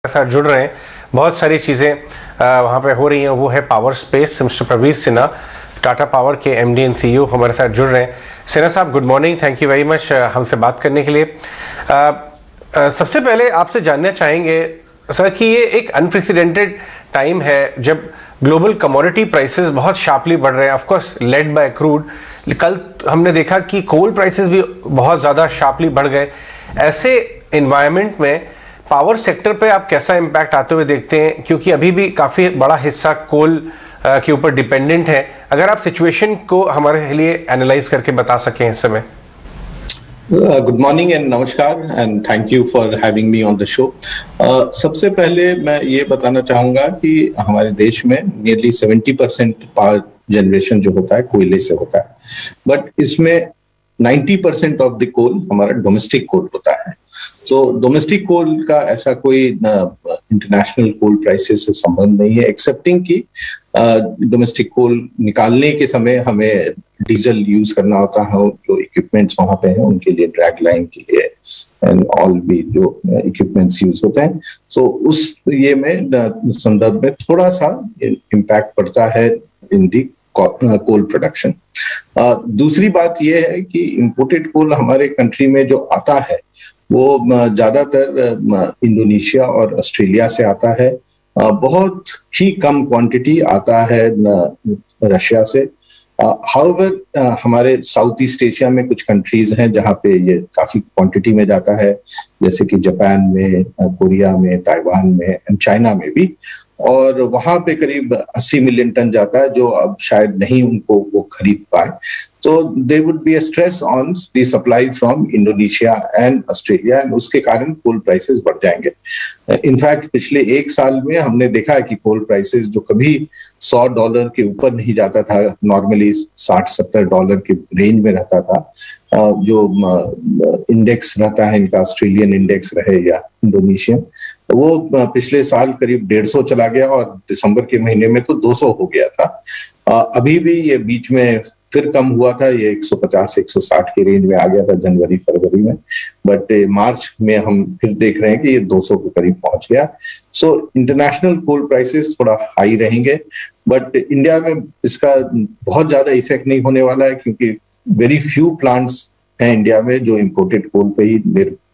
साथ जुड़ रहे हैं। बहुत सारी चीज़ें वहाँ पे हो रही हैं। वो है power space. Mister Praveer Sinha, Tata Power के एमडी एंड सीईओ हमारे साथ जुड़ रहे हैं। सिन्हा साहब, good morning, thank you very much हमसे बात करने के लिए। सबसे पहले आपसे जानना चाहेंगे सर कि ये एक अनप्रेसिडेंटेड टाइम है जब ग्लोबल कमोडिटी प्राइसेस बहुत शार्पली बढ़ रहे हैं, of course led by crude. कल हमने देखा कि कोल प्राइसेस भी बहुत ज़्यादा शार्पली बढ़ गए। ऐसे एनवायरनमेंट में पावर सेक्टर पे आप कैसा इम्पैक्ट आते हुए देखते हैं, क्योंकि अभी भी काफ़ी बड़ा हिस्सा कोल के ऊपर डिपेंडेंट है। अगर आप सिचुएशन को हमारे लिए एनालाइज करके बता सकें इस समय। गुड मॉर्निंग एंड नमस्कार and thank you for having me on the show. सबसे पहले मैं ये बताना चाहूंगा कि हमारे देश में नियरली 70% पावर जनरेशन जो होता है कोयले से होता है, बट इसमें 90% ऑफ द कोल हमारा डोमेस्टिक कोल होता है। तो डोमेस्टिक कोल का ऐसा कोई इंटरनेशनल कोल प्राइसेस से संबंध नहीं है, एक्सेप्टिंग कि डोमेस्टिक कोल निकालने के समय हमें डीजल यूज करना होता है। जो इक्विपमेंट्स वहां पे हैं उनके लिए, ड्रैग लाइन के लिए एंड ऑल भी जो इक्विपमेंट्स यूज होते हैं, सो उस ये में संदर्भ में थोड़ा सा इम्पैक्ट पड़ता है इन दी कोल प्रोडक्शन। दूसरी बात यह है कि इंपोर्टेड कोल हमारे कंट्री में जो आता है वो ज्यादातर इंडोनेशिया और ऑस्ट्रेलिया से आता है। बहुत ही कम क्वांटिटी आता है रशिया से। हाउएवर हमारे साउथ ईस्ट एशिया में कुछ कंट्रीज हैं जहां पे ये काफी क्वांटिटी में जाता है, जैसे कि जापान में, कोरिया में, ताइवान में एंड चाइना में भी, और वहां पे करीब 80 मिलियन टन जाता है जो अब शायद नहीं उनको वो खरीद पाए। तो there would be a stress on the supply from Indonesia and Australia, and उसके कारण कोल प्राइसेस बढ़ जाएंगे। इनफैक्ट पिछले एक साल में हमने देखा है कि कोल प्राइसेस जो कभी $100 के ऊपर नहीं जाता था, नॉर्मली $60-70 के रेंज में रहता था। जो इंडेक्स रहता है इनका, ऑस्ट्रेलियन इंडेक्स रहे या इंडोनेशियन, वो पिछले साल करीब 150 चला गया और दिसंबर के महीने में तो 200 हो गया था। अभी भी ये बीच में फिर कम हुआ था, ये 150-160 के रेंज में आ गया था जनवरी फरवरी में, बट मार्च में हम फिर देख रहे हैं कि ये 200 के करीब पहुंच गया। सो इंटरनेशनल कोल प्राइसेस थोड़ा हाई रहेंगे, बट इंडिया में इसका बहुत ज्यादा इफेक्ट नहीं होने वाला है, क्योंकि वेरी फ्यू प्लांट्स हैं इंडिया में जो इम्पोर्टेड कोल पे ही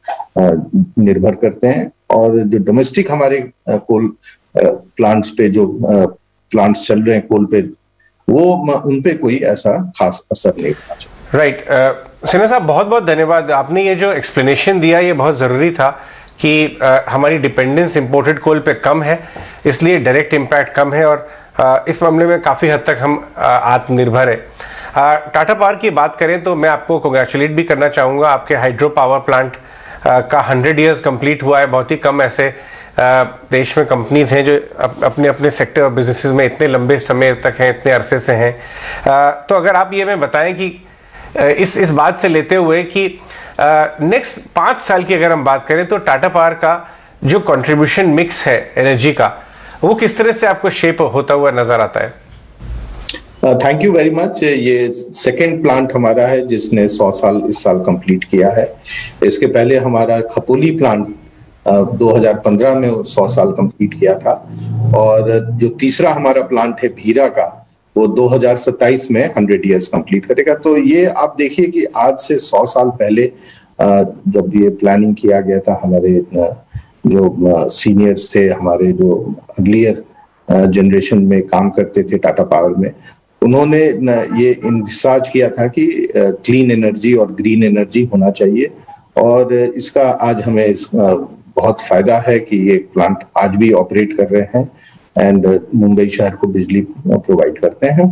निर्भर करते हैं, और जो डोमेस्टिक हमारे कोल प्लांट्स पे जो प्लांट्स चल रहे हैं कोल पे, वो उन पे कोई ऐसा खास असर नहीं होना चाहिए। राइट, सिन्हा साहब बहुत बहुत धन्यवाद। आपने ये जो एक्सप्लेनेशन दिया ये बहुत ज़रूरी था कि हमारी डिपेंडेंस इंपोर्टेड कोल पे कम है, इसलिए डायरेक्ट इम्पैक्ट कम है, और इस मामले में काफ़ी हद तक हम आत्मनिर्भर है। टाटा पावर की बात करें तो मैं आपको कांग्रेचुलेट भी करना चाहूँगा। आपके हाइड्रो पावर प्लांट का 100 ईयर्स कंप्लीट हुआ है। बहुत ही कम ऐसे देश में कंपनीज हैं जो अपने अपने सेक्टर और बिजनेसेस में इतने लंबे समय तक हैं, इतने अरसे से हैं। तो अगर आप ये मैं बताएं कि इस बात से लेते हुए कि नेक्स्ट 5 साल की अगर हम बात करें तो टाटा पावर का जो कंट्रीब्यूशन मिक्स है एनर्जी का, वो किस तरह से आपको शेप होता हुआ नजर आता है? Thank you very much. ये सेकेंड प्लांट हमारा है जिसने 100 साल इस साल कंप्लीट किया है। इसके पहले हमारा खपोली प्लांट 2015 में 100 साल कंप्लीट किया था, और जो तीसरा हमारा प्लांट है भीरा का, वो 2027 में 100 ईयर्स कंप्लीट करेगा। तो ये आप देखिए कि आज से 100 साल पहले जब ये प्लानिंग किया गया था, हमारे जो सीनियर्स थे, हमारे जो अर्लियर जनरेशन में काम करते थे टाटा पावर में, उन्होंने ये इंविसाज किया था कि क्लीन एनर्जी और ग्रीन एनर्जी होना चाहिए, और इसका आज हमें बहुत फायदा है कि ये प्लांट आज भी ऑपरेट कर रहे हैं एंड मुंबई शहर को बिजली प्रोवाइड करते हैं।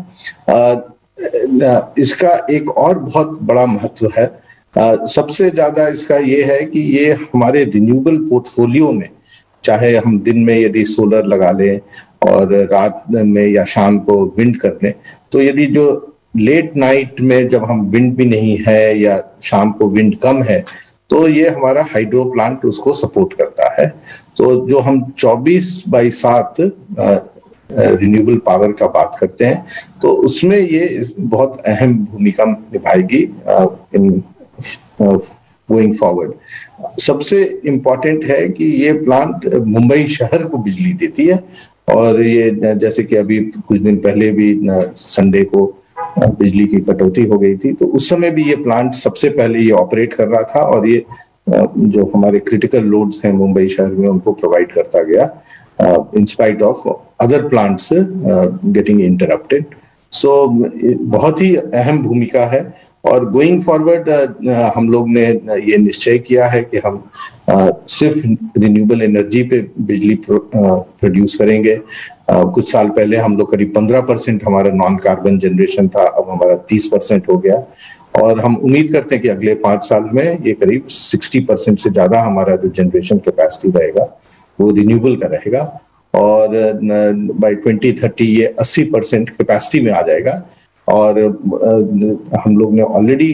इसका एक और बहुत बड़ा महत्व है, सबसे ज्यादा इसका ये है कि ये हमारे रिन्यूएबल पोर्टफोलियो में, चाहे हम दिन में यदि सोलर लगा लें और रात में या शाम को विंड कर लें, तो यदि जो लेट नाइट में जब हम विंड भी नहीं है या शाम को विंड कम है, तो ये हमारा हाइड्रो प्लांट उसको सपोर्ट करता है। तो जो हम 24/7 रिन्यूएबल पावर का बात करते हैं, तो उसमें ये बहुत अहम भूमिका निभाएगी इन गोइंग फॉरवर्ड। सबसे इम्पोर्टेंट है कि ये प्लांट मुंबई शहर को बिजली देती है, और ये जैसे कि अभी कुछ दिन पहले भी संडे को बिजली की कटौती हो गई थी, तो उस समय भी ये प्लांट सबसे पहले ये ऑपरेट कर रहा था, और ये जो हमारे क्रिटिकल लोड्स हैं मुंबई शहर में उनको प्रोवाइड करता गया in spite of other plants getting interrupted. So बहुत ही अहम भूमिका है। और गोइंग फॉरवर्ड हम लोग ने ये निश्चय किया है कि हम सिर्फ रिन्यूएबल एनर्जी पे बिजली प्रोड्यूस करेंगे। कुछ साल पहले हम लोग करीब 15% हमारा नॉन कार्बन जनरेशन था, अब हमारा 30% हो गया, और हम उम्मीद करते हैं कि अगले 5 साल में ये करीब 60% से ज्यादा हमारा जो जनरेशन कैपेसिटी रहेगा वो रिन्यूएबल का रहेगा, और बाय 2030 ये 80% कैपेसिटी में आ जाएगा। और हम लोग ने ऑलरेडी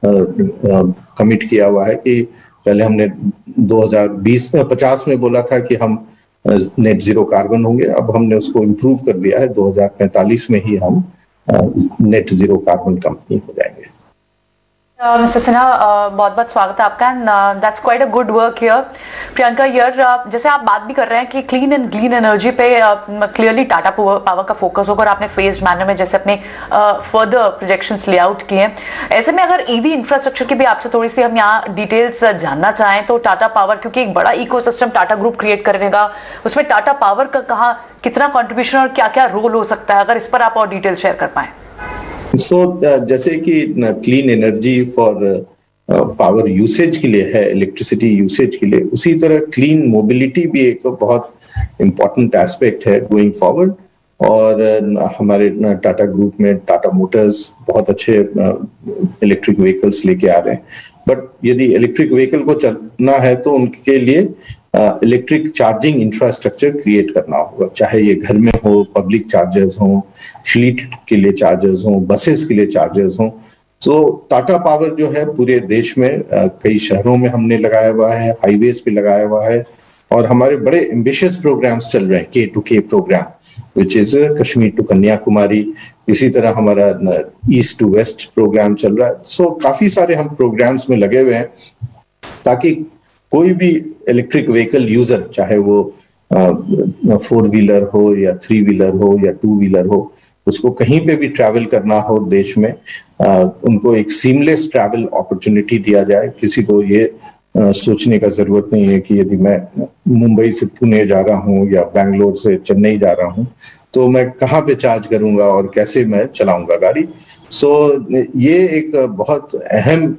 कमिट किया हुआ है कि पहले हमने 2050 में बोला था कि हम नेट जीरो कार्बन होंगे, अब हमने उसको इम्प्रूव कर दिया है, 2045 में ही हम नेट जीरो कार्बन कंपनी हो जाएंगे। मिस्टर सिन्हा, बहुत बहुत स्वागत है आपका, and that's quite a good work here. Priyanka, here जैसे आप बात भी कर रहे हैं कि क्लीन एंड ग्रीन एनर्जी पे क्लियरली टाटा पावर का फोकस होगा, और आपने फेज्ड मैनर में जैसे अपने फर्दर प्रोजेक्शंस लेआउट किए हैं। ऐसे में अगर ईवी इंफ्रास्ट्रक्चर की भी आपसे थोड़ी सी हम यहाँ डिटेल्स जानना चाहें तो टाटा पावर, क्योंकि एक बड़ा इकोसिस्टम टाटा ग्रुप क्रिएट करेगा, उसमें टाटा पावर का कहाँ कितना कॉन्ट्रीब्यूशन और क्या क्या रोल हो सकता है, अगर इस पर आप और डिटेल शेयर कर पाएं। जैसे कि clean energy for power usage के लिए है, इलेक्ट्रिसिटी यूसेज के लिए, उसी तरह क्लीन मोबिलिटी भी एक बहुत इम्पोर्टेंट एस्पेक्ट है गोइंग फॉरवर्ड। और हमारे टाटा ग्रुप में टाटा मोटर्स बहुत अच्छे इलेक्ट्रिक व्हीकल्स लेके आ रहे हैं, बट यदि इलेक्ट्रिक व्हीकल को चलना है तो उनके लिए इलेक्ट्रिक चार्जिंग इंफ्रास्ट्रक्चर क्रिएट करना होगा, चाहे ये घर में हो, पब्लिक चार्जर्स हो, फ्लीट के लिए चार्जर्स हो, बसेस के लिए चार्जर्स हो। तो टाटा पावर जो है पूरे देश में कई शहरों में हमने लगाया हुआ है, हाईवेज पे लगाया हुआ है, और हमारे बड़े एम्बिशियस प्रोग्राम्स चल रहे हैं, K2K programme which is Kashmir to Kanyakumari, इसी तरह हमारा ईस्ट टू वेस्ट प्रोग्राम चल रहा है। सो काफी सारे हम प्रोग्राम्स में लगे हुए हैं ताकि कोई भी इलेक्ट्रिक व्हीकल यूजर, चाहे वो 4 व्हीलर हो या 3 व्हीलर हो या 2 व्हीलर हो, उसको कहीं पे भी ट्रैवल करना हो देश में, उनको एक सीमलेस ट्रैवल अपॉर्चुनिटी दिया जाए। किसी को ये सोचने का जरूरत नहीं है कि यदि मैं मुंबई से पुणे जा रहा हूँ या बैंगलोर से चेन्नई जा रहा हूँ तो मैं कहाँ पे चार्ज करूंगा और कैसे मैं चलाऊंगा गाड़ी। सो ये एक बहुत अहम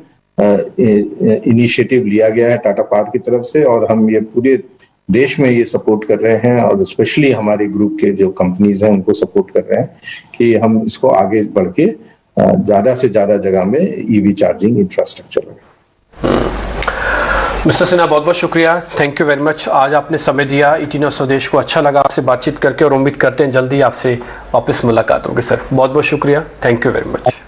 इनिशिएटिव लिया गया है टाटा पावर की तरफ से, और हम ये पूरे देश में ये सपोर्ट कर रहे हैं, और स्पेशली हमारे ग्रुप के जो कंपनीज हैं उनको सपोर्ट कर रहे हैं कि हम इसको आगे बढ़ के ज्यादा से ज्यादा जगह में ईवी चार्जिंग इंफ्रास्ट्रक्चर लगाएं। मिस्टर सिन्हा, बहुत बहुत शुक्रिया, थैंक यू वेरी मच। आज आपने समय दिया ईटी न्यूज़ स्वदेश को, अच्छा लगा आपसे बातचीत करके, और उम्मीद करते हैं जल्दी आपसे वापस मुलाकात होगी सर। बहुत बहुत शुक्रिया, थैंक यू वेरी मच।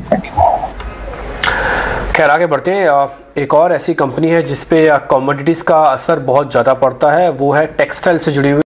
खैर आगे बढ़ते हैं, एक और ऐसी कंपनी है जिसपे कमोडिटीज़ का असर बहुत ज़्यादा पड़ता है, वो है टेक्सटाइल से जुड़ी हुई